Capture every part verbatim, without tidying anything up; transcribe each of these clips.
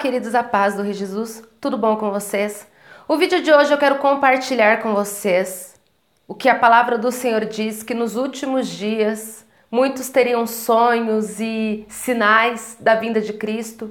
queridos, a paz do Rei Jesus, tudo bom com vocês? O vídeo de hoje eu quero compartilhar com vocês o que a palavra do Senhor diz, que nos últimos dias muitos teriam sonhos e sinais da vinda de Cristo.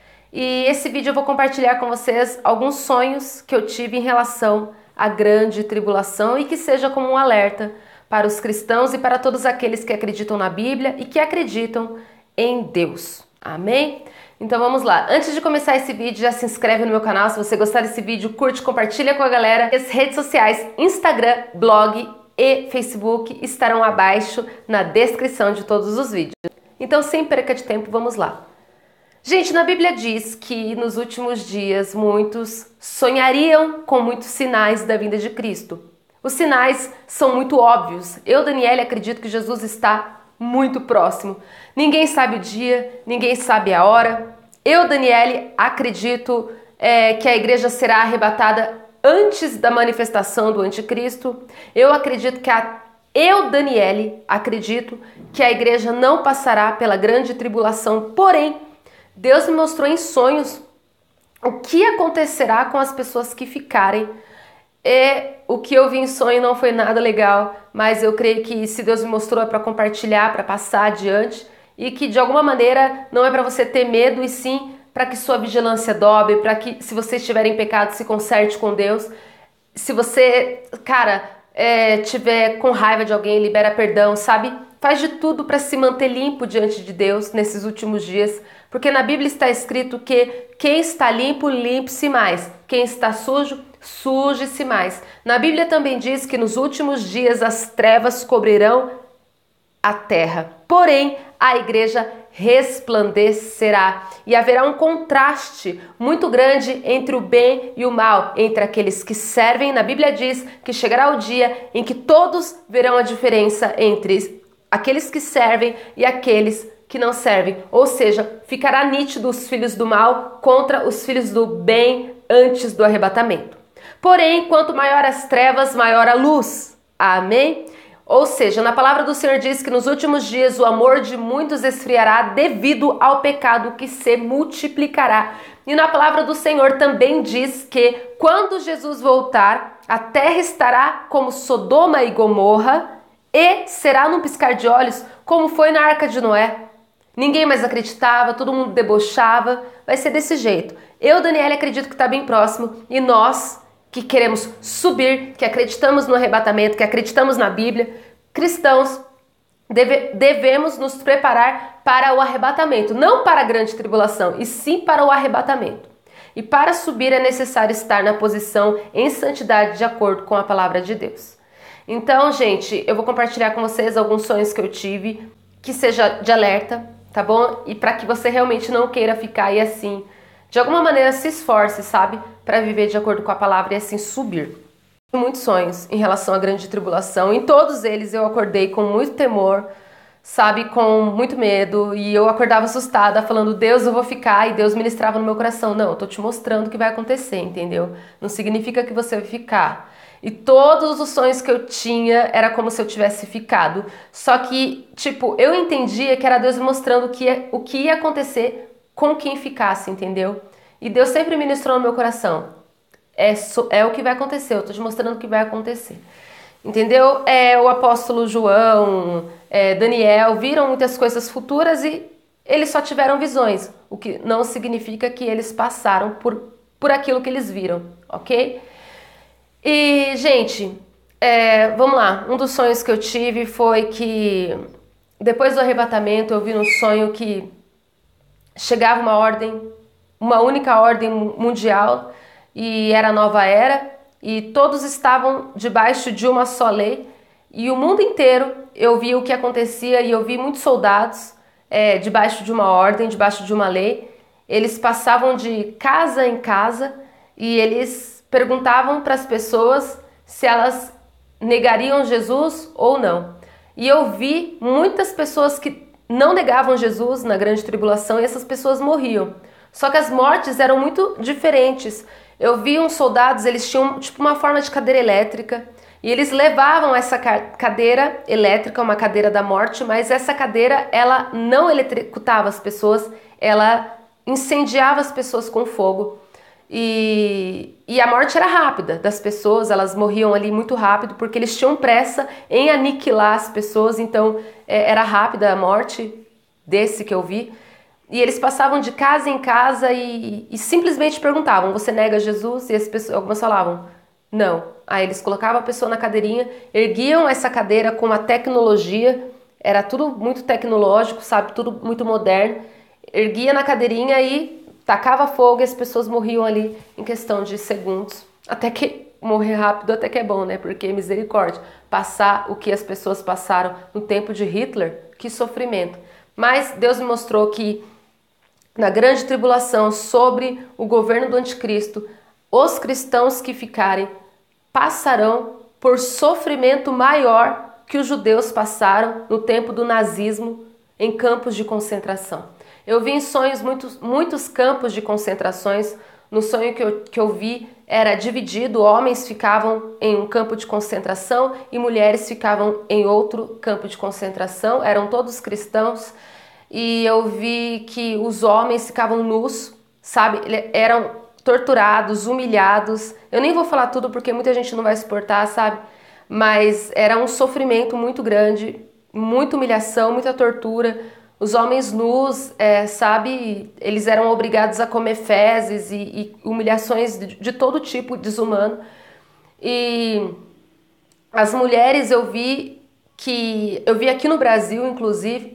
E esse vídeo eu vou compartilhar com vocês alguns sonhos que eu tive em relação à grande tribulação e que seja como um alerta para os cristãos e para todos aqueles que acreditam na Bíblia e que acreditam em Deus. Amém? Então vamos lá. Antes de começar esse vídeo, já se inscreve no meu canal. Se você gostar desse vídeo, curte, compartilha com a galera. As redes sociais, Instagram, blog e Facebook estarão abaixo na descrição de todos os vídeos. Então, sem perca de tempo, vamos lá. Gente, na Bíblia diz que nos últimos dias muitos sonhariam com muitos sinais da vinda de Cristo. Os sinais são muito óbvios. Eu, Daniele, acredito que Jesus está muito próximo. Ninguém sabe o dia, ninguém sabe a hora. Eu, Daniele, acredito é, que a igreja será arrebatada antes da manifestação do anticristo. Eu acredito que a Eu, Daniele, acredito que a igreja não passará pela grande tribulação, porém, Deus me mostrou em sonhos o que acontecerá com as pessoas que ficarem. E o que eu vi em sonho não foi nada legal, mas eu creio que se Deus me mostrou é para compartilhar, para passar adiante, e que de alguma maneira não é para você ter medo, e sim para que sua vigilância dobre, para que se você estiver em pecado se conserte com Deus. Se você, cara, é, tiver com raiva de alguém, libera perdão, sabe? Faz de tudo para se manter limpo diante de Deus nesses últimos dias, porque na Bíblia está escrito que quem está limpo, limpe-se mais. Quem está sujo, suje-se mais. Na Bíblia também diz que nos últimos dias as trevas cobrirão a terra, porém a igreja resplandecerá. E haverá um contraste muito grande entre o bem e o mal, entre aqueles que servem. Na Bíblia diz que chegará o dia em que todos verão a diferença entre aqueles que servem e aqueles que não servem. Ou seja, ficará nítido os filhos do mal contra os filhos do bem antes do arrebatamento. Porém, quanto maior as trevas, maior a luz. Amém? Ou seja, na palavra do Senhor diz que nos últimos dias o amor de muitos esfriará devido ao pecado que se multiplicará. E na palavra do Senhor também diz que quando Jesus voltar, a terra estará como Sodoma e Gomorra e será num piscar de olhos como foi na Arca de Noé. Ninguém mais acreditava, todo mundo debochava. Vai ser desse jeito. Eu, Daniele, acredito que está bem próximo e nós que queremos subir, que acreditamos no arrebatamento, que acreditamos na Bíblia, cristãos, deve, devemos nos preparar para o arrebatamento, não para a grande tribulação, e sim para o arrebatamento. E para subir é necessário estar na posição em santidade de acordo com a palavra de Deus. Então, gente, eu vou compartilhar com vocês alguns sonhos que eu tive, que seja de alerta, tá bom? E para que você realmente não queira ficar aí assim, de alguma maneira se esforce, sabe? Para viver de acordo com a palavra e assim subir. Muitos sonhos em relação à grande tribulação. Em todos eles eu acordei com muito temor, sabe? Com muito medo. E eu acordava assustada, falando, Deus, eu vou ficar. E Deus ministrava no meu coração. Não, eu tô te mostrando o que vai acontecer, entendeu? Não significa que você vai ficar. E todos os sonhos que eu tinha era como se eu tivesse ficado. Só que, tipo, eu entendia que era Deus me mostrando o que ia, o que ia acontecer com quem ficasse, entendeu? E Deus sempre ministrou no meu coração. É, so, é o que vai acontecer, eu tô te mostrando o que vai acontecer. Entendeu? É, o apóstolo João, é, Daniel, viram muitas coisas futuras e eles só tiveram visões. O que não significa que eles passaram por, por aquilo que eles viram, ok? E, gente, é, vamos lá. Um dos sonhos que eu tive foi que depois do arrebatamento eu vi no sonho que chegava uma ordem, uma única ordem mundial, e era a nova era, e todos estavam debaixo de uma só lei, e o mundo inteiro eu vi o que acontecia, e eu vi muitos soldados é, debaixo de uma ordem, debaixo de uma lei. Eles passavam de casa em casa, e eles perguntavam para as pessoas se elas negariam Jesus ou não. E eu vi muitas pessoas que não negavam Jesus na grande tribulação e essas pessoas morriam. Só que as mortes eram muito diferentes. Eu vi uns soldados, eles tinham tipo uma forma de cadeira elétrica e eles levavam essa cadeira elétrica, uma cadeira da morte, mas essa cadeira ela não eletrocutava as pessoas, ela incendiava as pessoas com fogo. E, e a morte era rápida das pessoas, elas morriam ali muito rápido, porque eles tinham pressa em aniquilar as pessoas, então é, era rápida a morte desse que eu vi. E eles passavam de casa em casa e, e simplesmente perguntavam: você nega Jesus? E as pessoas, algumas falavam: não. Aí eles colocavam a pessoa na cadeirinha, erguiam essa cadeira com uma tecnologia, era tudo muito tecnológico, sabe? Tudo muito moderno. Erguia na cadeirinha e tacava fogo e as pessoas morriam ali em questão de segundos. Até que morrer rápido até que é bom, né? Porque misericórdia, passar o que as pessoas passaram no tempo de Hitler, que sofrimento. Mas Deus me mostrou que na grande tribulação, sobre o governo do anticristo, os cristãos que ficarem passarão por sofrimento maior que os judeus passaram no tempo do nazismo em campos de concentração. Eu vi em sonhos muitos, muitos campos de concentrações. No sonho que eu, que eu vi era dividido, homens ficavam em um campo de concentração e mulheres ficavam em outro campo de concentração, eram todos cristãos. E eu vi que os homens ficavam nus, sabe, eram torturados, humilhados. Eu nem vou falar tudo porque muita gente não vai suportar, sabe? Mas era um sofrimento muito grande, muita humilhação, muita tortura. Os homens nus, é, sabe, eles eram obrigados a comer fezes e, e humilhações de, de todo tipo desumano. E as mulheres eu vi que, eu vi aqui no Brasil, inclusive,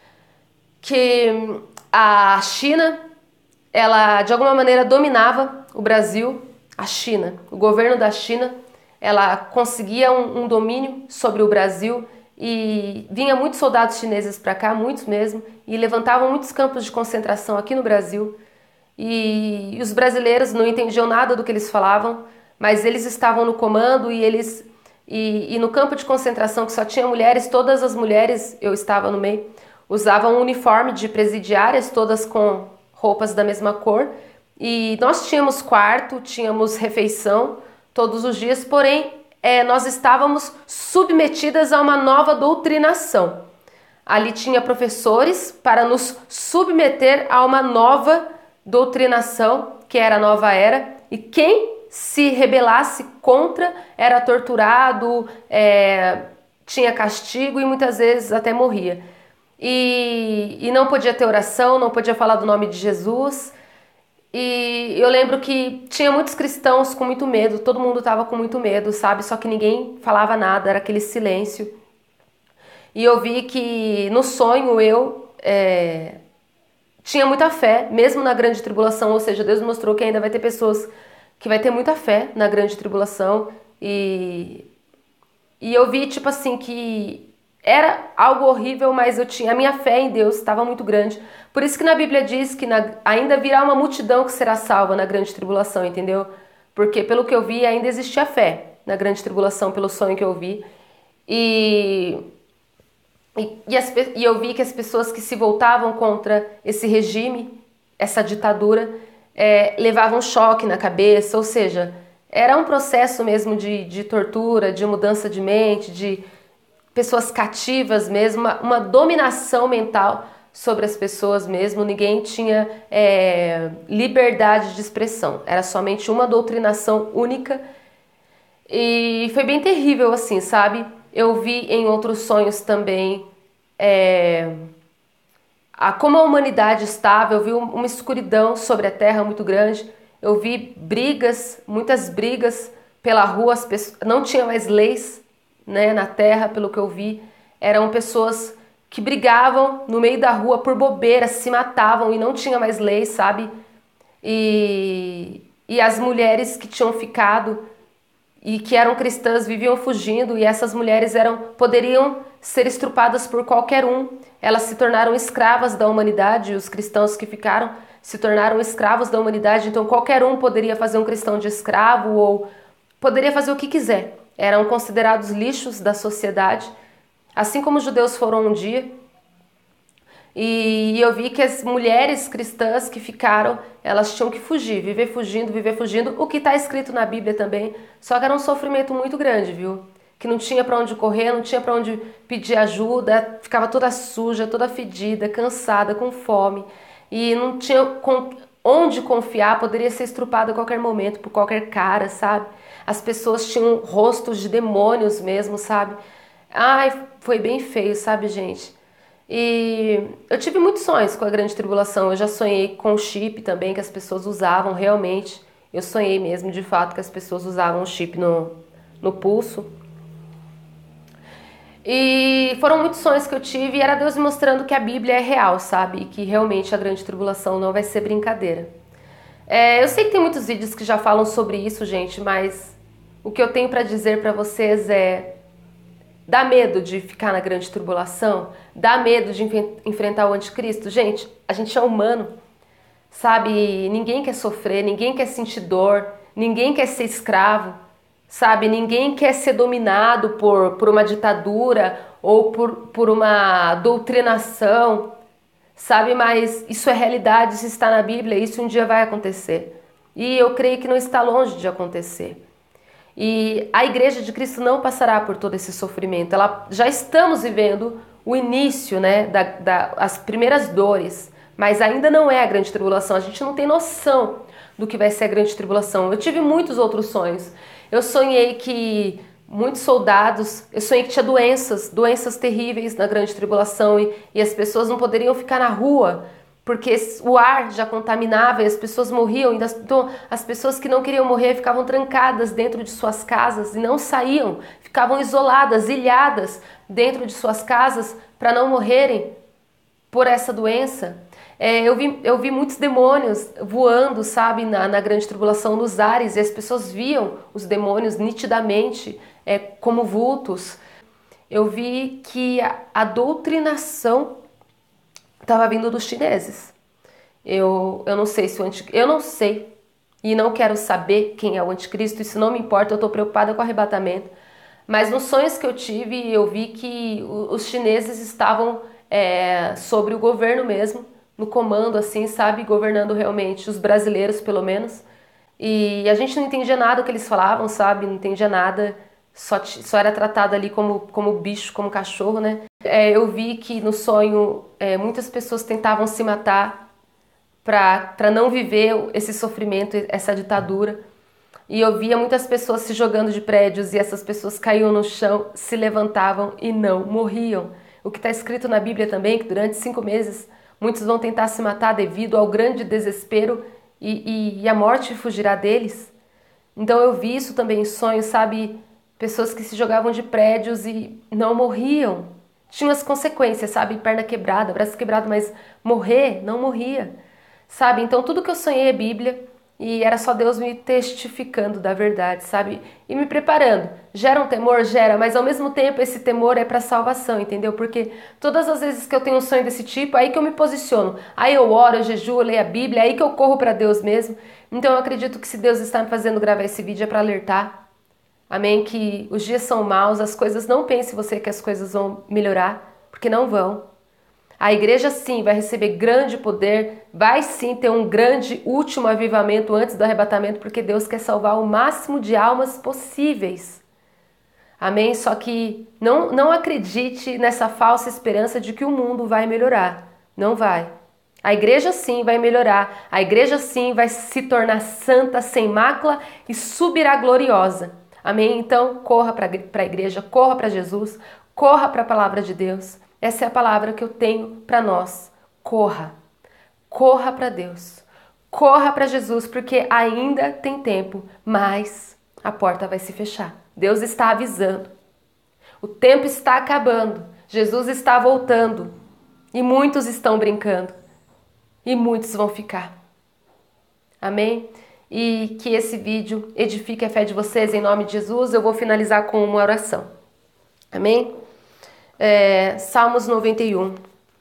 que a China, ela de alguma maneira dominava o Brasil, a China, o governo da China, ela conseguia um, um domínio sobre o Brasil e vinha muitos soldados chineses para cá, muitos mesmo, e levantavam muitos campos de concentração aqui no Brasil. E, e os brasileiros não entendiam nada do que eles falavam, mas eles estavam no comando e eles e, e no campo de concentração que só tinha mulheres, todas as mulheres, eu estava no meio, usavam um uniforme de presidiárias, todas com roupas da mesma cor, e nós tínhamos quarto, tínhamos refeição todos os dias, porém é, nós estávamos submetidas a uma nova doutrinação. Ali tinha professores para nos submeter a uma nova doutrinação, que era a nova era, e quem se rebelasse contra era torturado, é, tinha castigo e muitas vezes até morria. E, e não podia ter oração, não podia falar do nome de Jesus. E eu lembro que tinha muitos cristãos com muito medo, todo mundo estava com muito medo, sabe? Só que ninguém falava nada, era aquele silêncio. E eu vi que no sonho eu é, tinha muita fé, mesmo na grande tribulação, ou seja, Deus mostrou que ainda vai ter pessoas que vai ter muita fé na grande tribulação. E, e eu vi, tipo assim, que era algo horrível, mas eu tinha, a minha fé em Deus estava muito grande. Por isso que na Bíblia diz que na, ainda virá uma multidão que será salva na grande tribulação, entendeu? Porque pelo que eu vi, ainda existia fé na grande tribulação, pelo sonho que eu vi. E, e, e, as, e eu vi que as pessoas que se voltavam contra esse regime, essa ditadura, é, levavam choque na cabeça, ou seja, era um processo mesmo de, de tortura, de mudança de mente, de pessoas cativas mesmo, uma, uma dominação mental sobre as pessoas mesmo, ninguém tinha é, liberdade de expressão, era somente uma doutrinação única e foi bem terrível assim, sabe? Eu vi em outros sonhos também é, a, como a humanidade estava, eu vi uma escuridão sobre a terra muito grande, eu vi brigas, muitas brigas pela rua, as pessoas, não tinha mais leis, né, na terra, pelo que eu vi, eram pessoas que brigavam no meio da rua por bobeira, se matavam e não tinha mais lei, sabe? E, e as mulheres que tinham ficado e que eram cristãs viviam fugindo e essas mulheres eram poderiam ser estrupadas por qualquer um. Elas se tornaram escravas da humanidade, os cristãos que ficaram se tornaram escravos da humanidade, então qualquer um poderia fazer um cristão de escravo ou poderia fazer o que quiser. Eram considerados lixos da sociedade, assim como os judeus foram um dia. E eu vi que as mulheres cristãs que ficaram, elas tinham que fugir, viver fugindo, viver fugindo, o que está escrito na Bíblia também, só que era um sofrimento muito grande, viu? Que não tinha para onde correr, não tinha para onde pedir ajuda, ficava toda suja, toda fedida, cansada, com fome. e não tinha onde confiar, poderia ser estrupada a qualquer momento por qualquer cara, sabe? As pessoas tinham rostos de demônios mesmo, sabe? Ai, foi bem feio, sabe, gente? E eu tive muitos sonhos com a grande tribulação. Eu já sonhei com o chip também, que as pessoas usavam realmente. Eu sonhei mesmo, de fato, que as pessoas usavam o chip no, no pulso. E foram muitos sonhos que eu tive e era Deus me mostrando que a Bíblia é real, sabe? E que realmente a grande tribulação não vai ser brincadeira. É, eu sei que tem muitos vídeos que já falam sobre isso, gente, mas o que eu tenho para dizer para vocês é: dá medo de ficar na grande tribulação? Dá medo de enfrentar o anticristo? Gente, a gente é humano, sabe? Ninguém quer sofrer, ninguém quer sentir dor, ninguém quer ser escravo, sabe? Ninguém quer ser dominado por, por uma ditadura ou por, por uma doutrinação, sabe? Mas isso é realidade, isso está na Bíblia, isso um dia vai acontecer. E eu creio que não está longe de acontecer. E a Igreja de Cristo não passará por todo esse sofrimento. Ela, já estamos vivendo o início, né, da, da, as primeiras dores, mas ainda não é a grande tribulação. A gente não tem noção do que vai ser a grande tribulação. Eu tive muitos outros sonhos. Eu sonhei que muitos soldados, eu sonhei que tinha doenças, doenças terríveis na grande tribulação e, e as pessoas não poderiam ficar na rua, porque o ar já contaminava e as pessoas morriam. Então, as pessoas que não queriam morrer ficavam trancadas dentro de suas casas e não saíam, ficavam isoladas, ilhadas dentro de suas casas para não morrerem por essa doença. É, eu, vi, eu vi muitos demônios voando, sabe, na, na grande tribulação, nos ares, e as pessoas viam os demônios nitidamente é, como vultos. Eu vi que a, a doutrinação estava vindo dos chineses. Eu, eu não sei se o anticristo, eu não sei e não quero saber quem é o anticristo, isso não me importa, eu estou preocupada com o arrebatamento. Mas nos sonhos que eu tive, eu vi que os chineses estavam é, sobre o governo mesmo, no comando, assim, sabe, governando realmente, os brasileiros pelo menos. E a gente não entendia nada do que eles falavam, sabe, não entendia nada, só, só era tratado ali como, como bicho, como cachorro, né? É, eu vi que no sonho é, muitas pessoas tentavam se matar para não viver esse sofrimento, essa ditadura. E eu via muitas pessoas se jogando de prédios e essas pessoas caíam no chão, se levantavam e não morriam. O que está escrito na Bíblia também, que durante cinco meses muitos vão tentar se matar devido ao grande desespero e, e, e a morte fugirá deles. Então eu vi isso também em sonhos, sabe? Pessoas que se jogavam de prédios e não morriam. Tinha as consequências, sabe? Perna quebrada, braço quebrado, mas morrer não morria, sabe? Então tudo que eu sonhei é Bíblia e era só Deus me testificando da verdade, sabe? E me preparando. Gera um temor? Gera, mas ao mesmo tempo esse temor é para salvação, entendeu? Porque todas as vezes que eu tenho um sonho desse tipo, aí que eu me posiciono. Aí eu oro, eu jejuo, eu leio a Bíblia, aí que eu corro para Deus mesmo. Então eu acredito que se Deus está me fazendo gravar esse vídeo é para alertar. Amém? Que os dias são maus, as coisas, não pense você que as coisas vão melhorar, porque não vão. A igreja sim vai receber grande poder, vai sim ter um grande último avivamento antes do arrebatamento, porque Deus quer salvar o máximo de almas possíveis. Amém? Só que não, não acredite nessa falsa esperança de que o mundo vai melhorar. Não vai. A igreja sim vai melhorar, a igreja sim vai se tornar santa, sem mácula e subirá gloriosa. Amém? Então, corra para a igreja, corra para Jesus, corra para a palavra de Deus. Essa é a palavra que eu tenho para nós. Corra. Corra para Deus. Corra para Jesus, porque ainda tem tempo, mas a porta vai se fechar. Deus está avisando. O tempo está acabando. Jesus está voltando. E muitos estão brincando. E muitos vão ficar. Amém? E que esse vídeo edifique a fé de vocês em nome de Jesus. Eu vou finalizar com uma oração. Amém? É, Salmos noventa e um.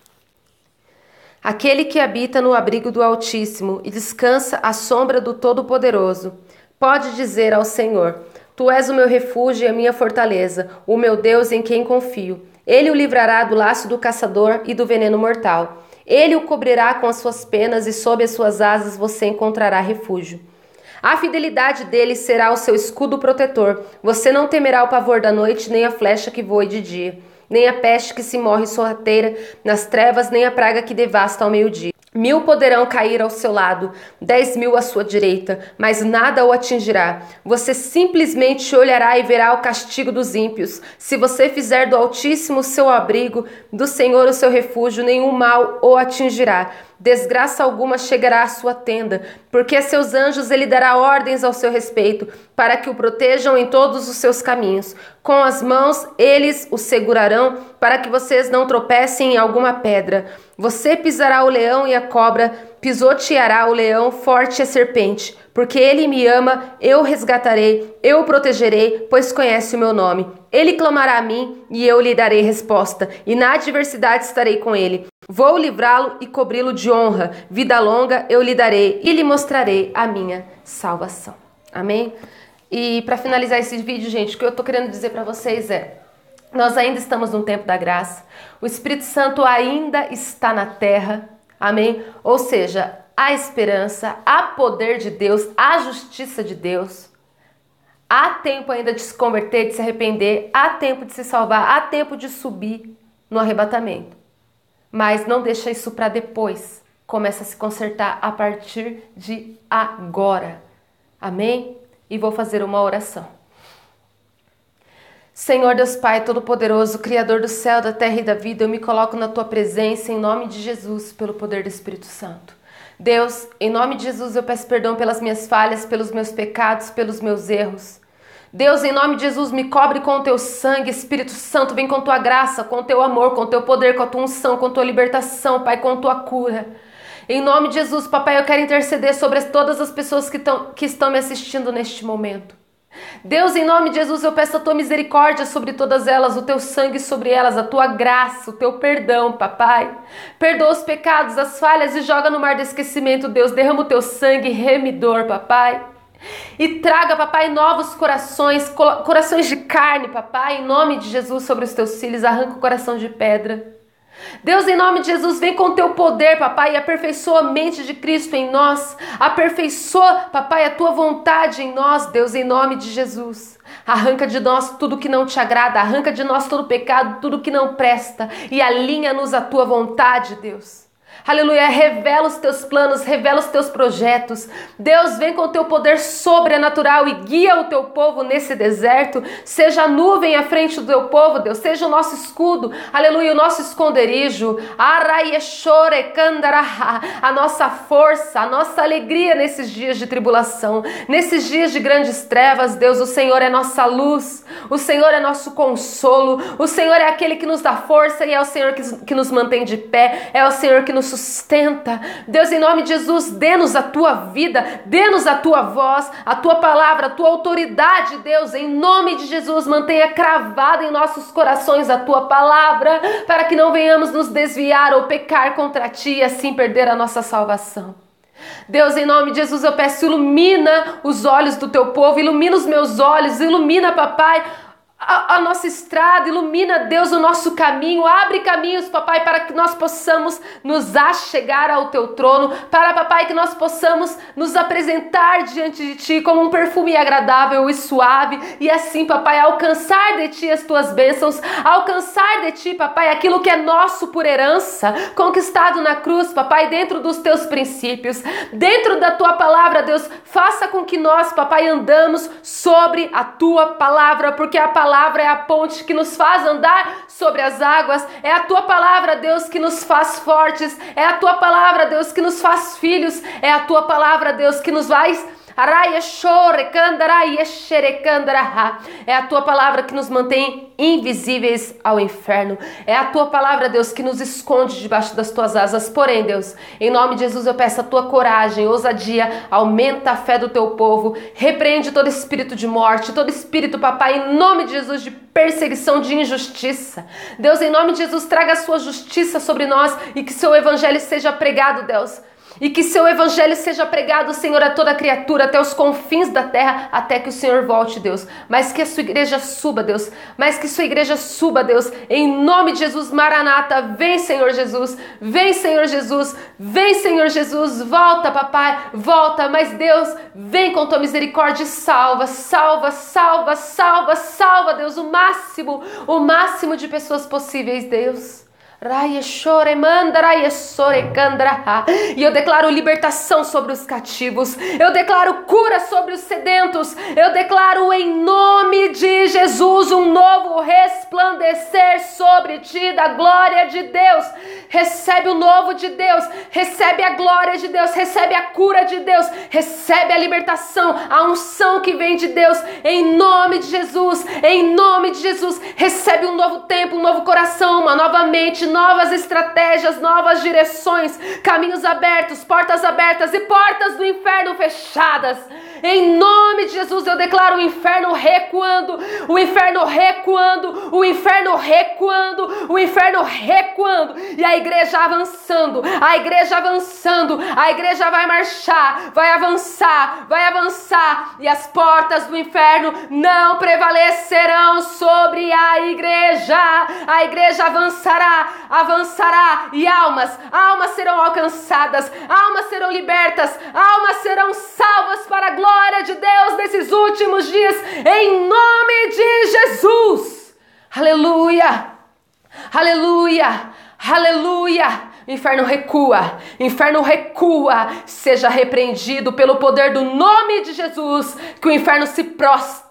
Aquele que habita no abrigo do Altíssimo e descansa à sombra do Todo-Poderoso, pode dizer ao Senhor: Tu és o meu refúgio e a minha fortaleza, o meu Deus em quem confio. Ele o livrará do laço do caçador e do veneno mortal. Ele o cobrirá com as suas penas e sob as suas asas você encontrará refúgio. A fidelidade dele será o seu escudo protetor. Você não temerá o pavor da noite, nem a flecha que voe de dia, nem a peste que se morre sorrateira nas trevas, nem a praga que devasta ao meio-dia. Mil poderão cair ao seu lado, dez mil à sua direita, mas nada o atingirá. Você simplesmente olhará e verá o castigo dos ímpios. Se você fizer do Altíssimo o seu abrigo, do Senhor o seu refúgio, nenhum mal o atingirá. Desgraça alguma chegará à sua tenda, porque a seus anjos ele dará ordens ao seu respeito, para que o protejam em todos os seus caminhos. Com as mãos eles o segurarão, para que vocês não tropecem em alguma pedra. Você pisará o leão e a cobra, pisoteará o leão forte e a serpente. Porque ele me ama, eu o resgatarei, eu o protegerei, pois conhece o meu nome. Ele clamará a mim e eu lhe darei resposta, e na adversidade estarei com ele. Vou livrá-lo e cobri-lo de honra. Vida longa eu lhe darei e lhe mostrarei a minha salvação. Amém? E para finalizar esse vídeo, gente, o que eu tô querendo dizer para vocês é: nós ainda estamos no tempo da graça. O Espírito Santo ainda está na terra. Amém? Ou seja, há esperança, há poder de Deus, há justiça de Deus. Há tempo ainda de se converter, de se arrepender, há tempo de se salvar, há tempo de subir no arrebatamento. Mas não deixa isso para depois. Começa a se consertar a partir de agora. Amém? E vou fazer uma oração. Senhor Deus Pai Todo-Poderoso, Criador do céu, da terra e da vida, eu me coloco na Tua presença em nome de Jesus, pelo poder do Espírito Santo. Deus, em nome de Jesus eu peço perdão pelas minhas falhas, pelos meus pecados, pelos meus erros. Deus, em nome de Jesus, me cobre com o Teu sangue. Espírito Santo, vem com Tua graça, com o Teu amor, com o Teu poder, com a Tua unção, com a Tua libertação, Pai, com a Tua cura. Em nome de Jesus, Papai, eu quero interceder sobre todas as pessoas que, tão, que estão me assistindo neste momento. Deus, em nome de Jesus, eu peço a Tua misericórdia sobre todas elas, o Teu sangue sobre elas, a Tua graça, o Teu perdão, Papai. Perdoa os pecados, as falhas e joga no mar do esquecimento, Deus. Derrama o Teu sangue remidor, Papai. E traga, Papai, novos corações, corações de carne, Papai, em nome de Jesus, sobre os Teus filhos. Arranca o coração de pedra. Deus, em nome de Jesus, vem com o Teu poder, Papai, e aperfeiçoa a mente de Cristo em nós. Aperfeiçoa, Papai, a Tua vontade em nós, Deus, em nome de Jesus. Arranca de nós tudo que não Te agrada, arranca de nós todo pecado, tudo que não presta, e alinha-nos à Tua vontade, Deus. Aleluia, revela os Teus planos, revela os Teus projetos. Deus, vem com o Teu poder sobrenatural e guia o Teu povo nesse deserto. Seja a nuvem à frente do Teu povo, Deus. Seja o nosso escudo, aleluia, o nosso esconderijo. A nossa força, a nossa alegria nesses dias de tribulação, nesses dias de grandes trevas, Deus. O Senhor é nossa luz, o Senhor é nosso consolo, o Senhor é aquele que nos dá força e é o Senhor que, que nos mantém de pé, é o Senhor que nos sustenta. Deus, em nome de Jesus, dê-nos a Tua vida, dê-nos a Tua voz, a Tua palavra, a Tua autoridade, Deus, em nome de Jesus, mantenha cravada em nossos corações a Tua palavra, para que não venhamos nos desviar ou pecar contra Ti e assim perder a nossa salvação. Deus, em nome de Jesus, eu peço, ilumina os olhos do Teu povo, ilumina os meus olhos, ilumina, Papai, A, a nossa estrada, ilumina, Deus, o nosso caminho, abre caminhos, Papai, para que nós possamos nos achegar ao Teu trono, para, Papai, que nós possamos nos apresentar diante de Ti como um perfume agradável e suave, e assim, Papai, alcançar de Ti as Tuas bênçãos, alcançar de Ti, Papai, aquilo que é nosso por herança, conquistado na cruz, Papai, dentro dos Teus princípios, dentro da Tua palavra, Deus, faça com que nós, Papai, andamos sobre a Tua palavra, porque a palavra A palavra é a ponte que nos faz andar sobre as águas, é a Tua palavra, Deus, que nos faz fortes, é a Tua palavra, Deus, que nos faz filhos, é a Tua palavra, Deus, que nos faz... É a Tua palavra que nos mantém invisíveis ao inferno. É a Tua palavra, Deus, que nos esconde debaixo das Tuas asas. Porém, Deus, em nome de Jesus, eu peço a Tua coragem, ousadia, aumenta a fé do Teu povo, repreende todo espírito de morte, todo espírito, Papai, em nome de Jesus, de perseguição, de injustiça. Deus, em nome de Jesus, traga a Sua justiça sobre nós e que Seu evangelho seja pregado, Deus. E que Seu evangelho seja pregado, Senhor, a toda criatura, até os confins da terra, até que o Senhor volte, Deus. Mas que a Sua igreja suba, Deus. Mas que Sua igreja suba, Deus. Em nome de Jesus, Maranata, vem, Senhor Jesus. Vem, Senhor Jesus. Vem, Senhor Jesus. Volta, Papai, volta. Mas, Deus, vem com Tua misericórdia e salva, salva, salva, salva, salva, Deus, o máximo, o máximo de pessoas possíveis, Deus. E eu declaro libertação sobre os cativos, eu declaro cura sobre os sedentos, eu declaro em nome de Jesus um novo resplandecer sobre ti da glória de Deus. Recebe o novo de Deus, recebe a glória de Deus, recebe a cura de Deus, recebe a libertação, a unção que vem de Deus, em nome de Jesus, em nome de Jesus. Recebe um novo tempo, um novo coração, uma nova mente, novas estratégias, novas direções, caminhos abertos, portas abertas e portas do inferno fechadas. Em nome de Jesus eu declaro o inferno recuando, o inferno recuando, o inferno recuando, o inferno recuando, e a igreja avançando, a igreja avançando, a igreja vai marchar, vai avançar, vai avançar, e as portas do inferno não prevalecerão sobre a igreja. A igreja avançará, avançará, e almas, almas serão alcançadas, almas serão libertas, almas serão salvas para a glória de Deus nesses últimos dias, em nome de Jesus. Aleluia, aleluia, aleluia. Inferno recua, inferno recua, seja repreendido pelo poder do nome de Jesus, que o inferno se prostre.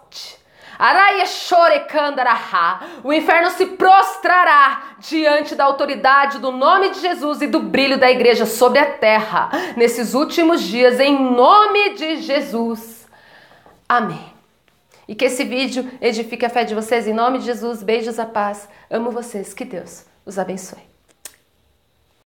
O inferno se prostrará diante da autoridade do nome de Jesus e do brilho da igreja sobre a terra nesses últimos dias, em nome de Jesus. Amém. E que esse vídeo edifique a fé de vocês, em nome de Jesus. Beijos, a paz. Amo vocês. Que Deus os abençoe.